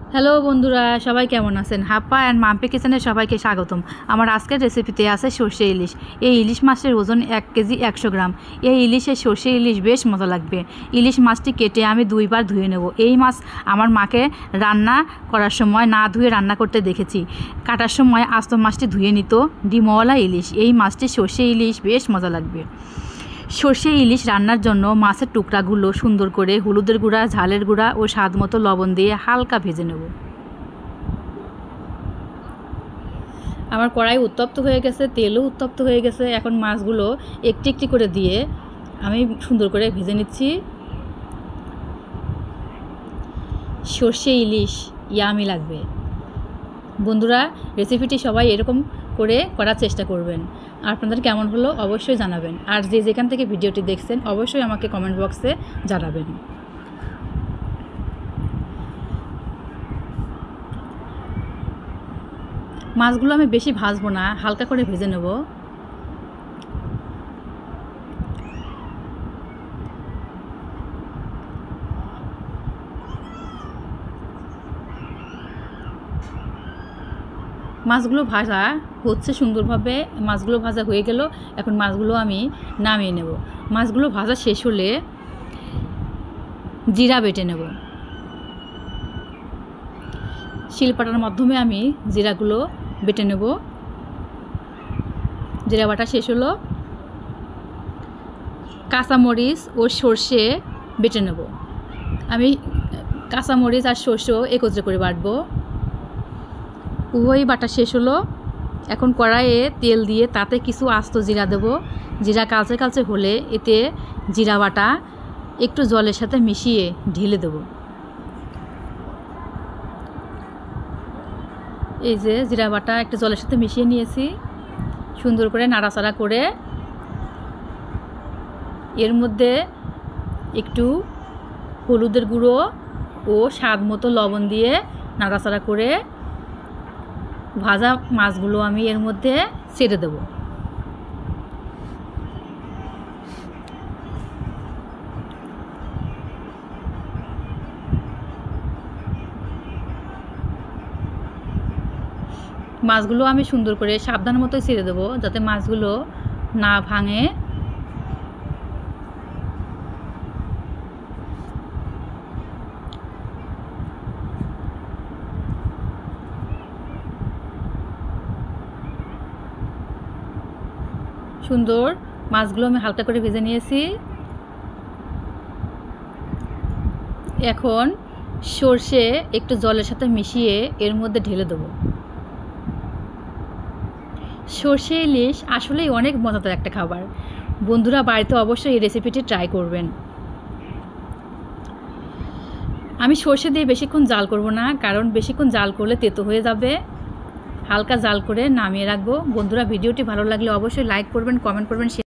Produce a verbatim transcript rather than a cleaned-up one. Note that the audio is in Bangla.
হ্যালো বন্ধুরা, সবাই কেমন আছেন? হাপ্পা অ্যান্ড মাম্পি কিচেনে সবাইকে স্বাগতম। আমার আজকের রেসিপিতে আছে সর্ষে ইলিশ। এই ইলিশ মাছের ওজন এক কেজি একশো গ্রাম। এই ইলিশের সর্ষে ইলিশ বেশ মজা লাগবে। ইলিশ মাছটি কেটে আমি দুইবার ধুয়ে নেব। এই মাছ আমার মাকে রান্না করার সময় না ধুয়ে রান্না করতে দেখেছি। কাটার সময় আস্ত মাছটি ধুয়ে নিত। ডিমওয়ালা ইলিশ। এই মাছটি সর্ষে ইলিশ বেশ মজা লাগবে। সর্ষে ইলিশ রান্নার জন্য মাছের টুকরাগুলো সুন্দর করে হলুদের গুঁড়া, ঝালের গুঁড়া ও স্বাদ মতো লবণ দিয়ে হালকা ভেজে নেব। আমার কড়াই উত্তপ্ত হয়ে গেছে, তেলও উত্তপ্ত হয়ে গেছে। এখন মাছগুলো একটি একটি করে দিয়ে আমি সুন্দর করে ভেজে নিচ্ছি। সর্ষে ইলিশ ইয়ামি লাগবে। বন্ধুরা, রেসিপিটি সবাই এরকম করে করার চেষ্টা করবেন। আপনাদের কেমন হলো অবশ্যই জানাবেন। আর যে যেখান থেকে ভিডিওটি দেখছেন অবশ্যই আমাকে কমেন্ট বক্সে জানাবেন। মাছগুলো আমি বেশি ভাজবো না, হালকা করে ভেজে নেব। মাছগুলো ভাজা হচ্ছে সুন্দরভাবে। মাছগুলো ভাজা হয়ে গেল। এখন মাছগুলো আমি নামিয়ে নেব। মাছগুলো ভাজা শেষ হলে জিরা বেটে নেব। শিলপাটার মাধ্যমে আমি জিরাগুলো বেটে নেব। জিরা বাটা শেষ হলো। কাঁচামরিচ ও সর্ষে বেটে নেব। আমি কাঁচামরিচ আর সর্ষেও একত্রে করে বাটবো। উভয়ই বাটা শেষ হলো। এখন কড়াইয়ে তেল দিয়ে তাতে কিছু আস্ত জিরা দেব। জিরা কালচে কালচে হলে এতে জিরা বাটা একটু জলের সাথে মিশিয়ে ঢেলে দেব। এই যে জিরা বাটা একটু জলের সাথে মিশিয়ে নিয়েছি। সুন্দর করে নাড়াচাড়া করে এর মধ্যে একটু হলুদের গুঁড়ো ও স্বাদ মতো লবণ দিয়ে নাড়াচাড়া করে ভাজা মাছগুলো আমি এর মধ্যে ছেড়ে দেব। মাছগুলো আমি সুন্দর করে সাবধান মতো ছেড়ে দেবো যাতে মাছগুলো না ভাঙে। সুন্দর মাছগুলো আমি হালকা করে ভেজে নিয়েছি। এখন সর্ষে একটু জলের সাথে মিশিয়ে এর মধ্যে ঢেলে দেবো। সর্ষে ইলিশ আসলেই অনেক মজাদার একটা খাবার। বন্ধুরা, বাড়িতে অবশ্যই এই রেসিপিটি ট্রাই করবেন। আমি সর্ষে দিয়ে বেশিক্ষণ জাল করব না, কারণ বেশিক্ষণ জাল করলে তেতো হয়ে যাবে। হালকা জাল করে নামিয়ে রাখবো। বন্ধুরা, ভিডিওটি ভালো লাগলে অবশ্যই লাইক করবেন, কমেন্ট করবেন।